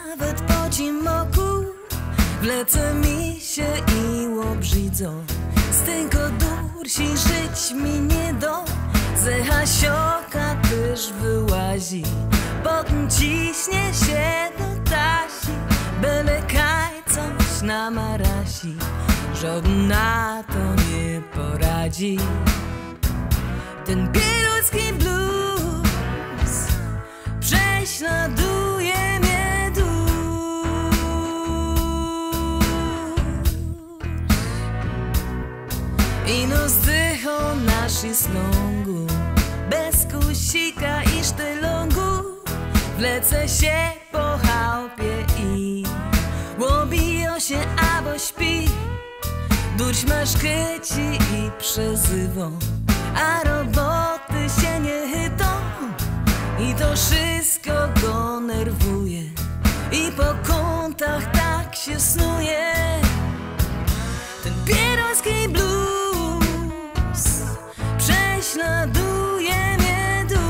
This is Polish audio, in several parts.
nawet po cimoku. Wlecę mi się i łobrzydzą, z tego dursi żyć mi nie do. Ze hasioka też wyłazi, potem ciśnie się do tasi. Byle kaj coś namarasi, żaden na to nie poradzi. Ten pieroński blues prześladuje mnie dusz. Ino zdychą naszy slągu, bez kusika i sztylągu. Wlecę się po chałupie i łobiją się albo śpi. Durć ma szkyci i przezywą, a roboty się nie chytą. I to wszystko go nerwuje i po kątach tak się snuje. Ten pieroński blues prześladuje mnie dusz.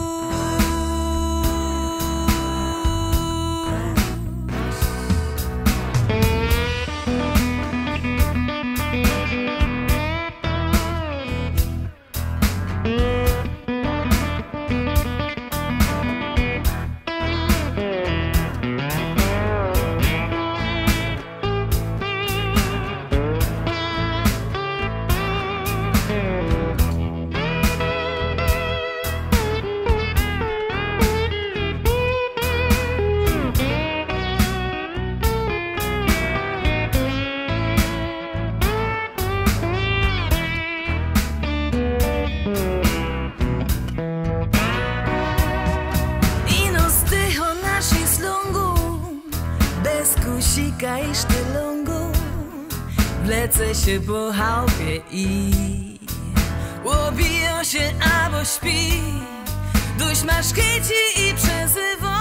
Kusika i sztylągu, wlecę się po chałupie i łobiją się albo śpi. Duś ma szkyci i przezywą,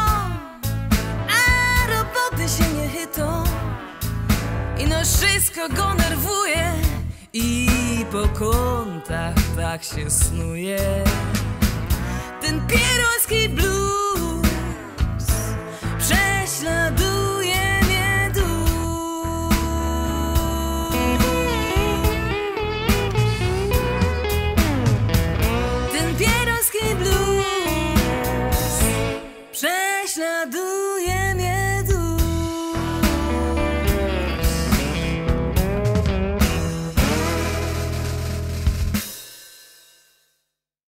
a roboty się nie chytą. I no wszystko go nerwuje i po kątach tak się snuje. Ten pieroński blues